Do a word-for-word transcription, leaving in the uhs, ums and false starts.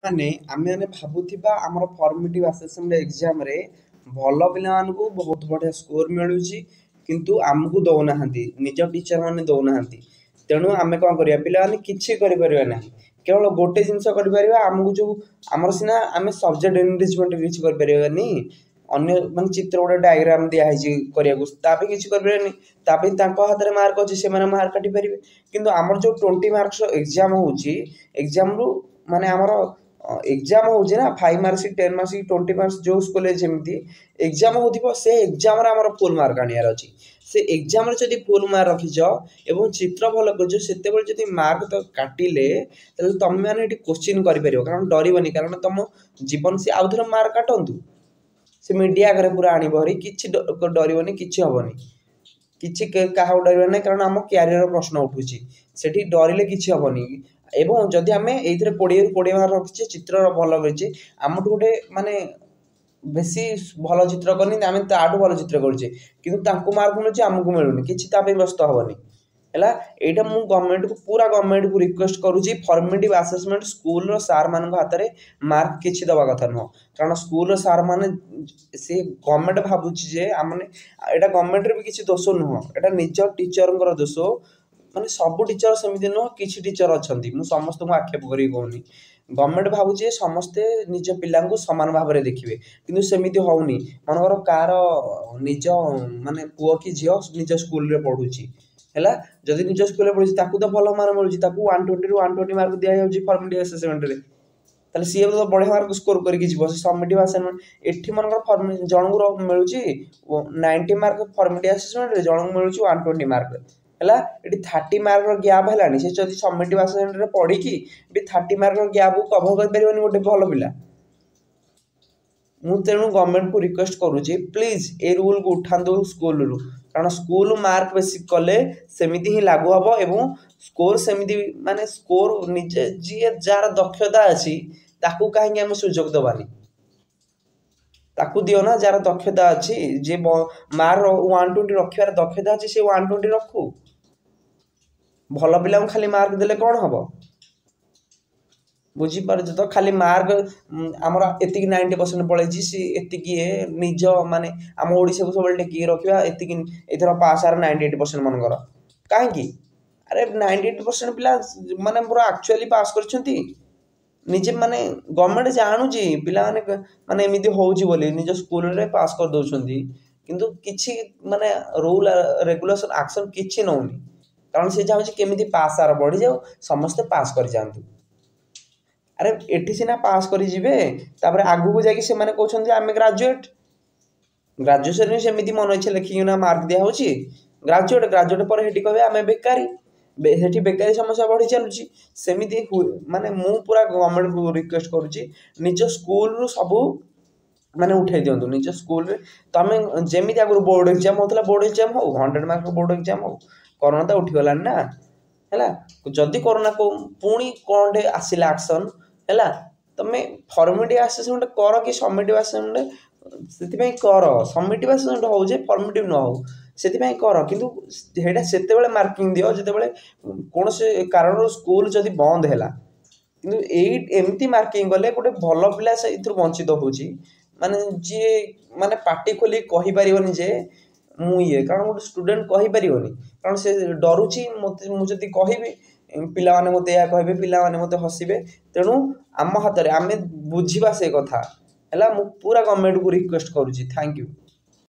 ମାନେ ଆମେ ମାନେ ଭାବୁଥିବା ଆମର ଫର୍ମେଟିଭ୍ ଆସେସमेଣ୍ଟ ଏକ୍ଜାମରେ ଭଲ ପିଲାମାନଙ୍କୁ ବହୁତ ବଢ଼ିଆ ସ୍କୋର ମିଳୁଛି କିନ୍ତୁ ଆମକୁ ଦେଉନାହାନ୍ତି ନିଜ ଟିଚର ମାନେ ଦେଉନାହାନ୍ତି। ତେଣୁ ଆମେ କ'ଣ କରିବା ପିଲାମାନେ କିଛି କରିପାରିବା ନାହିଁ କେବଳ ଗୋଟେ ଜିନିଷ କରିପାରିବା ଆମକୁ ଯେଉଁ ଆମର ସିନା ଆମେ ସବଜେକ୍ଟ ଏନରିଚମେଣ୍ଟ କିଛି କରିପାରିବାନି ଅନ୍ୟ ମାନେ ଚିତ୍ର ଗୋଟେ ଡାଇଗ୍ରାମ ଦିଆହେଇଛି କରିବାକୁ ତା ପାଇଁ କିଛି କରିପାରିବାନି ତା ପାଇଁ ତାଙ୍କ ହାତରେ ମାର୍କ ଅଛି ସେମାନେ ମାର୍କ କାଟିପାରିବେ କିନ୍ତୁ ଆମର ଯେଉଁ ଟ୍ୱେଣ୍ଟି ମାର୍କସ ଏକ୍ଜାମ ହେଉଛି ଏକ୍ଜାମରୁ ମାନେ ଆମର ଏକ୍ଜାମ ହେଉଛି ନା five marks ten marks twenty marks ଯେଉଁ ସ୍କୁଲରେ ଯେମିତି ଏକ୍ଜାମ ହେଉଥିବ ସେ ଏକ୍ଜାମରେ ଆମର ଫୁଲ୍ ମାର୍କ ଆଣିବାର ଅଛି ସେ ଏକ୍ଜାମରେ ଯଦି ଫୁଲ୍ ମାର୍କ ରଖିଛ ଏବଂ ଚିତ୍ର ଭଲ କରିଛ ସେତେବେଳେ ଯଦି ମାର୍କ ତ କାଟିଲେ ତାହେଲେ ତମେମାନେ ଏଠି କୋଶ୍ଚିନ୍ କରିପାରିବ କାରଣ ଡରିବନି କାରଣ ତମ ଜୀବନ ସେ ଆଉ ଥରେ ମାର୍କ କାଟନ୍ତୁ ସେ ମିଡ଼ିଆ ଆଗରେ ପୁରା ଆଣିବ ହେରି କିଛି ଡରିବନି କିଛି ହେବନି କିଛି କାହାକୁ ଡରିବାର ନାହିଁ କାରଣ ଆମ କ୍ୟାରିୟର ପ୍ରଶ୍ନ ଉଠୁଛି ସେଠି ଡରିଲେ କିଛି ହେବନି ଏବଂ ଯଦି ଆମେ ଏଇଥିରେ କୋଡ଼ିଏରୁ କୋଡ଼ିଏ ମାର୍କ ରଖିଛେ ଚିତ୍ରର ଭଲ କରିଛେ ଆମଠୁ ଗୋଟେ ମାନେ ବେଶୀ ଭଲ ଚିତ୍ର କରିନି ଆମେ ତାଠୁ ଭଲ ଚିତ୍ର କରୁଛେ କିନ୍ତୁ ତାଙ୍କୁ ମାର୍କ ମିଳୁଛି ଆମକୁ ମିଳୁନି କିଛି ତା ପାଇଁ ବ୍ୟସ୍ତ ହେବନି ହେଲା ଏଇଟା ମୁଁ ଗଭର୍ଣ୍ଣମେଣ୍ଟକୁ ପୁରା ଗଭର୍ଣ୍ଣମେଣ୍ଟକୁ ରିକ୍ୱେଷ୍ଟ କରୁଛି ଫର୍ମେଟିଭ୍ ଆସେସମେଣ୍ଟ ସ୍କୁଲର ସାର୍ମାନଙ୍କ ହାତରେ ମାର୍କ କିଛି ଦେବା କଥା ନୁହଁ କାରଣ ସ୍କୁଲର ସାର୍ମାନେ ସେ ଗଭର୍ଣ୍ଣମେଣ୍ଟ ଭାବୁଛି ଯେ ଆମମାନେ ଏଇଟା ଗଭର୍ଣ୍ଣମେଣ୍ଟରେ ବି କିଛି ଦୋଷ ନୁହଁ ଏଇଟା ନିଜ ଟିଚରଙ୍କର ଦୋଷ ମାନେ ସବୁ ଟିଚର ସେମିତି ନୁହଁ କିଛି ଟିଚର ଅଛନ୍ତି ମୁଁ ସମସ୍ତଙ୍କୁ ଆକ୍ଷେପ କରିକି କହୁନି ଗଭର୍ଣ୍ଣମେଣ୍ଟ ଭାବୁଛି ସମସ୍ତେ ନିଜ ପିଲାଙ୍କୁ ସମାନ ଭାବରେ ଦେଖିବେ କିନ୍ତୁ ସେମିତି ହେଉନି ମନେକର କାହାର ନିଜ ମାନେ ପୁଅ କି ଝିଅ ନିଜ ସ୍କୁଲରେ ପଢ଼ୁଛି ହେଲା ଯଦି ନିଜ ସ୍କୁଲରେ ପଢ଼ୁଛି ତାକୁ ତ ଭଲ ମାର୍କ ମିଳୁଛି ତାକୁ ୱାନ୍ ଟ୍ୱେଣ୍ଟିରୁ ୱାନ୍ ଟ୍ୱେଣ୍ଟି ମାର୍କ ଦିଆଯାଉଛି ଫର୍ମେଟିଭ୍ ଆସେସମେଣ୍ଟରେ ତାହେଲେ ସିଏ ତ ବଢ଼ିଆ ମାର୍କ ସ୍କୋର କରିକି ଯିବ ସେ ସବମିଟିଭ୍ ଆସାଇନମେଣ୍ଟ ଏଠି ମନେକର ଫର୍ମ ଜଣଙ୍କୁ ମିଳୁଛି ନାଇଣ୍ଟି ମାର୍କ ଫର୍ମେଟିଭ୍ ଆସେସମେଣ୍ଟରେ ଜଣଙ୍କୁ ମିଳୁଛି ୱାନ୍ ଟ୍ୱେଣ୍ଟି ମାର୍କ ହେଲା ଏଠି ଥାର୍ଟି ମାର୍କର ଗ୍ୟାପ୍ ହେଲାଣି ସେ ଯଦି ସବମିଟିଭ୍ ଆସାଇନମେଣ୍ଟରେ ପଢ଼ିକି ଏଠି ଥାର୍ଟି ମାର୍କର ଗ୍ୟାପକୁ କଭର କରିପାରିବନି ଗୋଟେ ଭଲ ପିଲା ମୁଁ ତେଣୁ ଗଭର୍ଣ୍ଣମେଣ୍ଟକୁ ରିକ୍ୱେଷ୍ଟ କରୁଛି ପ୍ଲିଜ୍ ଏ ରୁଲ୍କୁ ଉଠାନ୍ତୁ ସ୍କୁଲରୁ କାରଣ ସ୍କୁଲ ମାର୍କ ବେଶୀ କଲେ ସେମିତି ହିଁ ଲାଗୁ ହେବ ଏବଂ ସ୍କୋର ସେମିତି ମାନେ ସ୍କୋର ନିଜେ ଯିଏ ଯାହାର ଦକ୍ଷତା ଅଛି ତାକୁ କାହିଁକି ଆମେ ସୁଯୋଗ ଦେବାନି ତାକୁ ଦିଅ ନା ଯାହାର ଦକ୍ଷତା ଅଛି ଯିଏ ମାର୍କ ୱାନ୍ ଟ୍ୱେଣ୍ଟି ରଖିବାର ଦକ୍ଷତା ଅଛି ସେ ୱାନ୍ ଟ୍ୱେଣ୍ଟି ରଖୁ ଭଲ ପିଲାଙ୍କୁ ଖାଲି ମାର୍କ ଦେଲେ କ'ଣ ହେବ ବୁଝିପାରୁଛ ତ ଖାଲି ମାର୍କ ଆମର ଏତିକି ନାଇଣ୍ଟି ପରସେଣ୍ଟ ପଳେଇଛି ସି ଏତିକି ନିଜ ମାନେ ଆମ ଓଡ଼ିଶାକୁ ସବୁବେଳେ ଟେକିକି ରଖିବା ଏତିକି ଏଥର ପାସ୍ ଆର ନାଇଣ୍ଟି ଏଇଟ୍ ପରସେଣ୍ଟ ମନେକର କାହିଁକି ଆରେ ନାଇଣ୍ଟି ଏଇଟ୍ ପରସେଣ୍ଟ ପିଲା ମାନେ ପୁରା ଆକ୍ଚୁଆଲି ପାସ୍ କରିଛନ୍ତି ନିଜେ ମାନେ ଗଭର୍ଣ୍ଣମେଣ୍ଟ ଜାଣୁଛି ପିଲାମାନେ ମାନେ ଏମିତି ହେଉଛି ବୋଲି ନିଜ ସ୍କୁଲରେ ପାସ୍ କରିଦେଉଛନ୍ତି କିନ୍ତୁ କିଛି ମାନେ ରୁଲ୍ ରେଗୁଲେସନ୍ ଆକ୍ସନ୍ କିଛି ନେଉନି କାରଣ ସେ ଚାହୁଁଛି କେମିତି ପାସ୍ ଆର ବଢ଼ିଯାଉ ସମସ୍ତେ ପାସ୍ କରିଯାଆନ୍ତୁ ଆରେ ଏଠି ସିନା ପାସ୍ କରି ଯିବେ ତାପରେ ଆଗକୁ ଯାଇକି ସେମାନେ କହୁଛନ୍ତି ଆମେ ଗ୍ରାଜୁଏଟ୍ ଗ୍ରାଜୁଏସନ୍ ସେମିତି ମନ ଇଚ୍ଛା ଲେଖିକିନା ମାର୍କ ଦିଆହେଉଛି ଗ୍ରାଜୁଏଟ୍ ଗ୍ରାଜୁଏଟ୍ ପରେ ସେଠି କହିବେ ଆମେ ବେକାରୀ ସେଠି ବେକାରୀ ସମସ୍ୟା ବଢ଼ି ଚାଲୁଛି ସେମିତି ମାନେ ମୁଁ ପୁରା ଗଭର୍ଣ୍ଣମେଣ୍ଟକୁ ରିକ୍ୱେଷ୍ଟ କରୁଛି ନିଜ ସ୍କୁଲରୁ ସବୁ ମାନେ ଉଠାଇ ଦିଅନ୍ତୁ ନିଜ ସ୍କୁଲରେ ତମେ ଯେମିତି ଆଗରୁ ବୋର୍ଡ଼ ଏକ୍ଜାମ୍ ହେଉଥିଲା ବୋର୍ଡ଼ ଏକ୍ଜାମ୍ ହଉ ହଣ୍ଡ୍ରେଡ଼ ମାର୍କ ବୋର୍ଡ଼ ଏକ୍ଜାମ୍ ହଉ କରୋନା ତ ଉଠିଗଲାଣି ନା ହେଲା ଯଦି କରୋନା ପୁଣି କ'ଣଟେ ଆସିଲା ଆକ୍ସନ୍ ହେଲା ତମେ ଫର୍ମେଟିଭ୍ ଆସେସମେଣ୍ଟ କର କି ସବମିଟିଭ୍ ଆସେସମେଣ୍ଟ ସେଥିପାଇଁ କର ସବମିଟିଭ୍ ଆସେସମେଣ୍ଟ ହଉ ଯେ ଫର୍ମେଟିଭ୍ ନ ହଉ ସେଥିପାଇଁ କର କିନ୍ତୁ ସେଇଟା ସେତେବେଳେ ମାର୍କିଂ ଦିଅ ଯେତେବେଳେ କୌଣସି କାରଣରୁ ସ୍କୁଲ ଯଦି ବନ୍ଦ ହେଲା କିନ୍ତୁ ଏଇ ଏମିତି ମାର୍କିଂ କଲେ ଗୋଟେ ଭଲ ପିଲା ସେଇଥିରୁ ବଞ୍ଚିତ ହେଉଛି ମାନେ ଯିଏ ମାନେ ପାଟି ଖୋଲି କହିପାରିବନି ଯେ ମୁଁ ଇଏ କାରଣ ଗୋଟେ ଷ୍ଟୁଡେଣ୍ଟ କହିପାରିବନି କାରଣ ସେ ଡରୁଛି ମୋତେ ମୁଁ ଯଦି କହିବି ପିଲାମାନେ ମୋତେ ଏହା କହିବେ ପିଲାମାନେ ମୋତେ ହସିବେ ତେଣୁ ଆମ ହାତରେ ଆମେ ବୁଝିବା ସେ କଥା ହେଲା ମୁଁ ପୁରା ଗଭର୍ଣ୍ଣମେଣ୍ଟକୁ ରିକ୍ୱେଷ୍ଟ କରୁଛି ଥ୍ୟାଙ୍କ ୟୁ।